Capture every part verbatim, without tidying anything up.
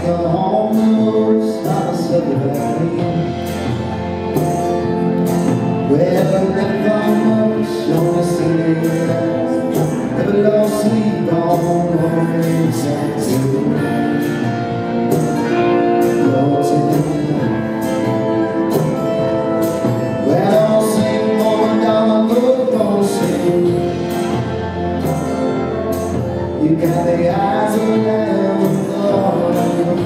You got the eyes of a lamb, Lord.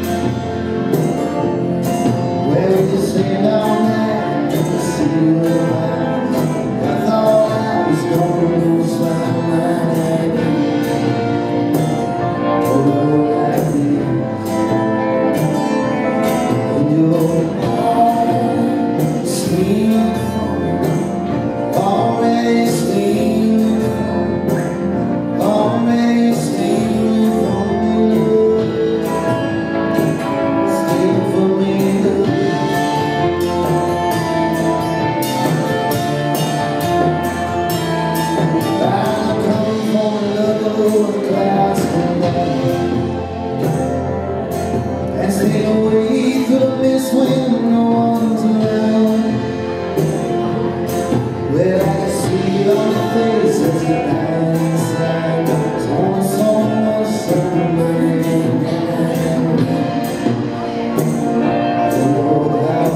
Where we just stand down there and see the light. I thought I was gonna lose my mind. Oh, like this. And you're always sweet, always sweet, always sweet for me, still for me. I'm coming for another class and stay away from the mist when no one's around. Well, I can see all the faces that die inside. There's only so much somebody can. I don't know that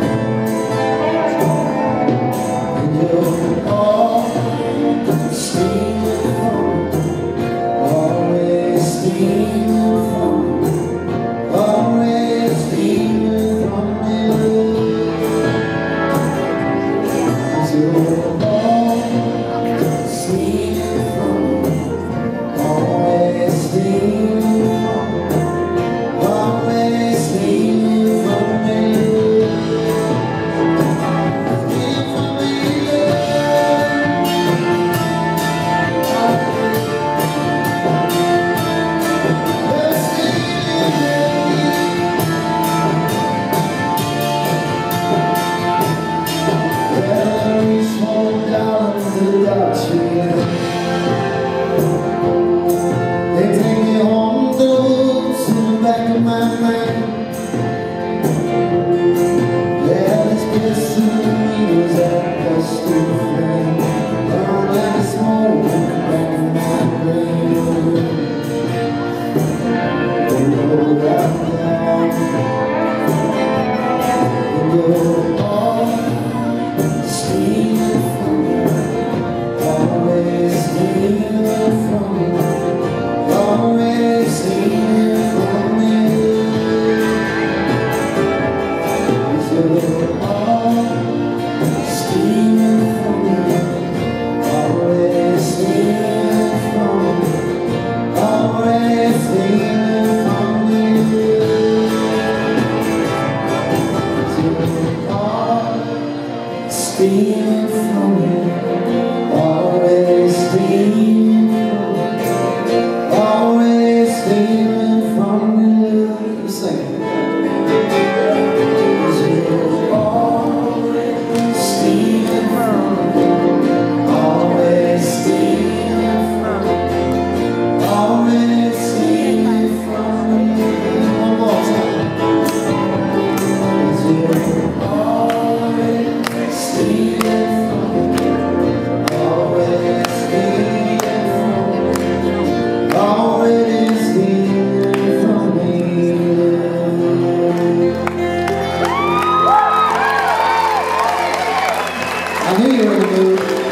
and you're always stealing from me, always stealing from me, always stealing from me. You're always stealing from me, always stealing from me, always stealing from me. Stealing from me, you're stealing they take me home to the woods in the back of my mind. Yeah, this place in me was a gusty flame, burned like a smoke in the back of my brain. Oh, right now, and you're always stealing from me, always stealing from me, always stealing from me. You're always stealing from me, always stealing from me, always stealing from me. You're always stealing from me, always stealing from me, always stealing from me. You sing it. 'Cause you're always stealing from me, always stealing from me, always stealing from me. One more time. 'Cause you're always stealing from me, always stealing from me, always stealing from me. I knew you were in the mood.